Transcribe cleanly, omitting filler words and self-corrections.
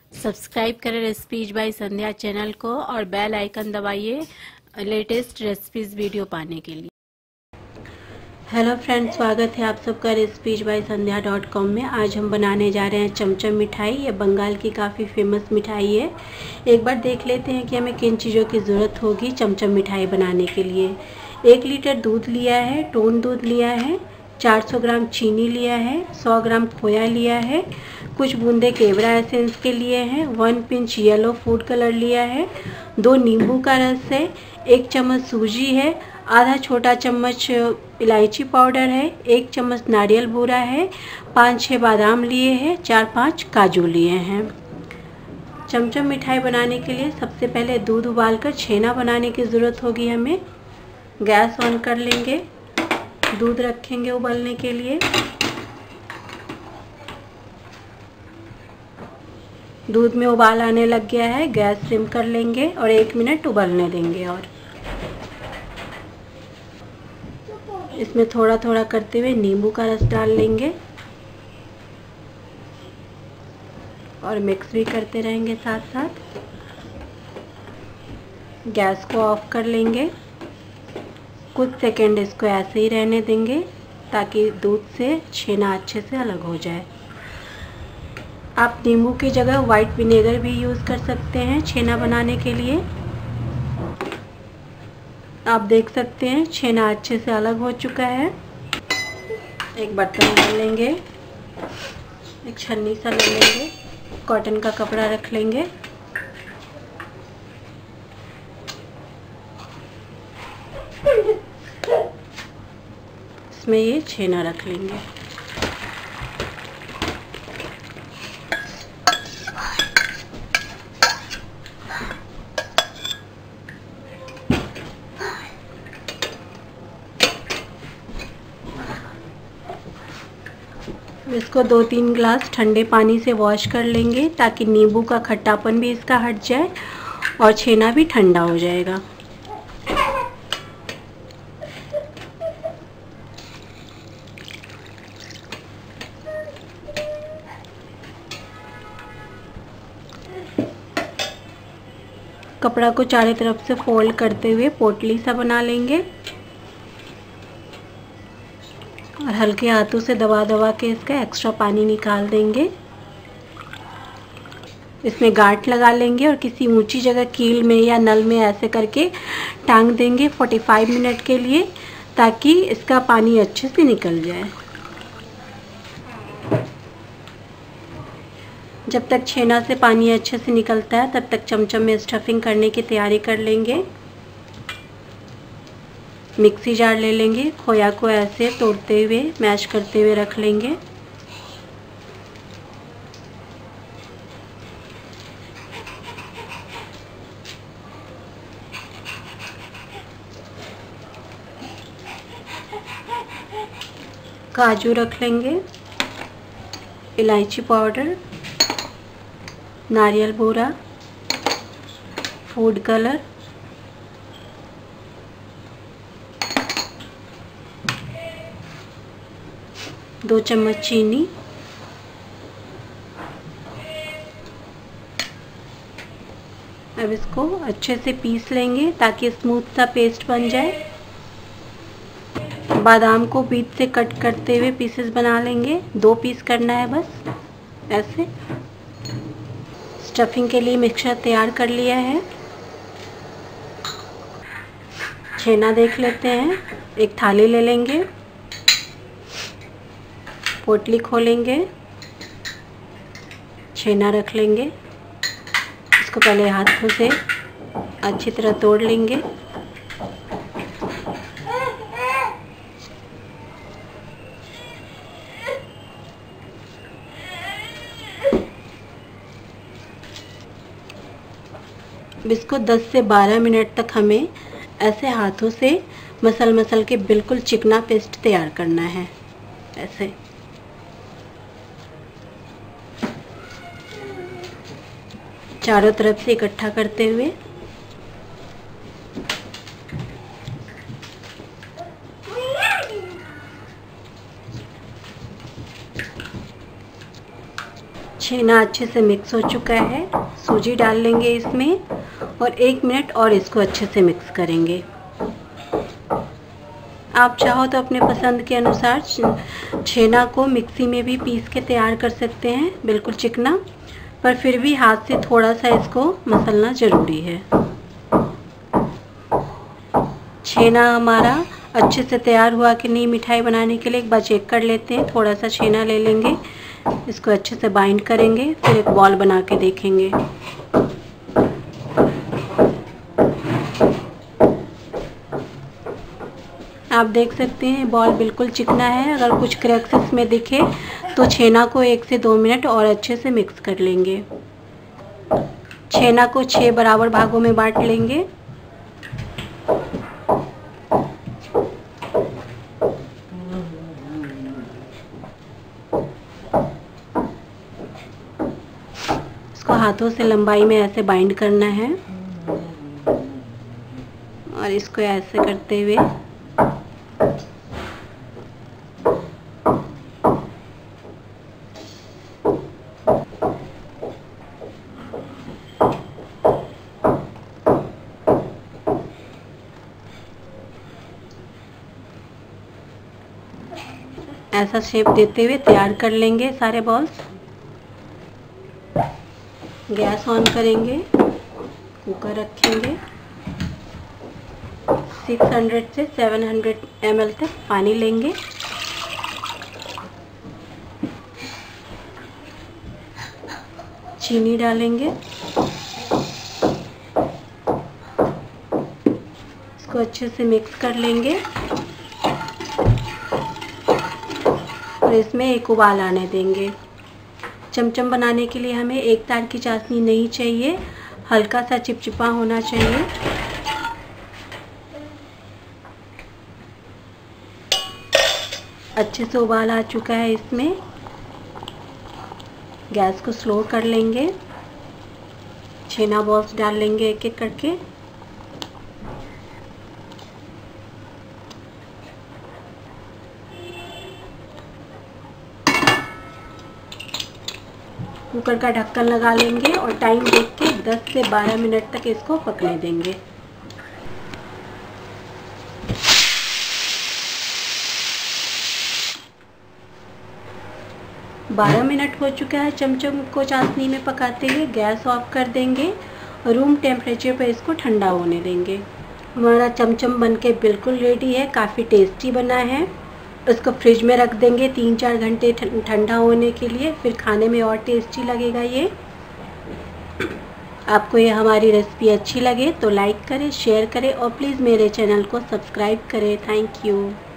Subscribe करें recipes bye संध्या channel को और बेल आइकन दबाइए लेटेस्ट रेसिपीज वीडियो पाने के लिए। हेलो फ्रेंड्स, स्वागत है आप सबका रेसिपीज बाय संध्या.com में। आज हम बनाने जा रहे हैं चमचम मिठाई। ये बंगाल की काफ़ी फेमस मिठाई है। एक बार देख लेते हैं कि हमें किन चीज़ों की ज़रूरत होगी चमचम मिठाई बनाने के लिए। 1 लीटर दूध लिया है, टोन दूध लिया है, 400 ग्राम चीनी लिया है, 100 ग्राम खोया लिया है, कुछ बूंदे केवड़ा एसेंस के लिए हैं, 1 पिंच येलो फूड कलर लिया है, 2 नींबू का रस है, 1 चम्मच सूजी है, आधा छोटा चम्मच इलायची पाउडर है, 1 चम्मच नारियल बूरा है, 5-6 बादाम लिए हैं, 4-5 काजू लिए हैं। चमचम मिठाई बनाने के लिए सबसे पहले दूध उबालकर छेना बनाने की ज़रूरत होगी हमें। गैस ऑन कर लेंगे, दूध रखेंगे उबलने के लिए। दूध में उबाल आने लग गया है, गैस सिम कर लेंगे और 1 मिनट उबलने देंगे। और इसमें थोड़ा थोड़ा करते हुए नींबू का रस डाल लेंगे और मिक्स भी करते रहेंगे साथ साथ। गैस को ऑफ कर लेंगे, कुछ सेकंड इसको ऐसे ही रहने देंगे ताकि दूध से छेना अच्छे से अलग हो जाए। आप नींबू की जगह वाइट विनेगर भी यूज़ कर सकते हैं छेना बनाने के लिए। आप देख सकते हैं छेना अच्छे से अलग हो चुका है। एक बर्तन ले लेंगे, एक छन्नी सा ले लेंगे, कॉटन का कपड़ा रख लेंगे। इसमें ये छेना रख लेंगे। इसको 2-3 ग्लास ठंडे पानी से वॉश कर लेंगे ताकि नींबू का खट्टापन भी इसका हट जाए और छेना भी ठंडा हो जाएगा। कपड़ा को चारों तरफ से फोल्ड करते हुए पोटली सा बना लेंगे और हल्के हाथों से दबा दबा के इसका एक्स्ट्रा पानी निकाल देंगे। इसमें गांठ लगा लेंगे और किसी ऊंची जगह कील में या नल में ऐसे करके टांग देंगे 45 मिनट के लिए ताकि इसका पानी अच्छे से निकल जाए। जब तक छेना से पानी अच्छे से निकलता है तब तक चमचम में स्टफिंग करने की तैयारी कर लेंगे। मिक्सी जार ले लेंगे, खोया को ऐसे तोड़ते हुए मैश करते हुए रख लेंगे। काजू रख लेंगे, इलायची पाउडर, नारियल बूरा, फूड कलर, दो चम्मच चीनी, अब इसको अच्छे से पीस लेंगे ताकि स्मूथ सा पेस्ट बन जाए। बादाम को बीच से कट करते हुए पीसेस बना लेंगे, 2 पीस करना है बस ऐसे। स्टफिंग के लिए मिक्सचर तैयार कर लिया है। छेना देख लेते हैं। एक थाली ले लेंगे, पोटली खोलेंगे, छेना रख लेंगे। इसको पहले हाथों से अच्छी तरह तोड़ लेंगे। इसको 10 से 12 मिनट तक हमें ऐसे हाथों से मसल के बिल्कुल चिकना पेस्ट तैयार करना है। ऐसे चारों तरफ से इकट्ठा करते हुए छेना अच्छे से मिक्स हो चुका है। सूजी डाल लेंगे इसमें और 1 मिनट और इसको अच्छे से मिक्स करेंगे। आप चाहो तो अपने पसंद के अनुसार छेना को मिक्सी में भी पीस के तैयार कर सकते हैं, बिल्कुल चिकना, पर फिर भी हाथ से थोड़ा सा इसको मसलना ज़रूरी है। छेना हमारा अच्छे से तैयार हुआ कि नहीं मिठाई बनाने के लिए एक बार चेक कर लेते हैं। थोड़ा सा छेना ले लेंगे, इसको अच्छे से बाइंड करेंगे, फिर एक बॉल बना के देखेंगे। आप देख सकते हैं बॉल बिल्कुल चिकना है। अगर कुछ क्रैक्स इसमें दिखे तो छेना को 1 से 2 मिनट और अच्छे से मिक्स कर लेंगे। छेना को 6 बराबर भागों में बांट लेंगे। इसको हाथों से लंबाई में ऐसे बाइंड करना है और इसको ऐसे करते हुए ऐसा शेप देते हुए तैयार कर लेंगे सारे बॉल्स। गैस ऑन करेंगे, कुकर रखेंगे, 600 से 700 ml तक पानी लेंगे। चीनी डालेंगे, इसको अच्छे से मिक्स कर लेंगे और इसमें एक उबाल आने देंगे। चमचम बनाने के लिए हमें एक तार की चाशनी नहीं चाहिए, हल्का सा चिपचिपा होना चाहिए। अच्छे से उबाल आ चुका है इसमें। गैस को स्लो कर लेंगे, छेना बॉल्स डाल लेंगे एक एक करके। कुकर का ढक्कन लगा लेंगे और टाइम देख के 10 से 12 मिनट तक इसको पकने देंगे। बारह मिनट हो चुका है चमचम को चाशनी में पकाते हुए। गैस ऑफ कर देंगे और रूम टेम्परेचर पर इसको ठंडा होने देंगे। हमारा चमचम बनके बिल्कुल रेडी है, काफ़ी टेस्टी बना है। इसको फ्रिज में रख देंगे 3-4 घंटे ठंडा होने के लिए, फिर खाने में और टेस्टी लगेगा ये। आपको ये हमारी रेसिपी अच्छी लगे तो लाइक करें, शेयर करें और प्लीज़ मेरे चैनल को सब्सक्राइब करें। Thank you.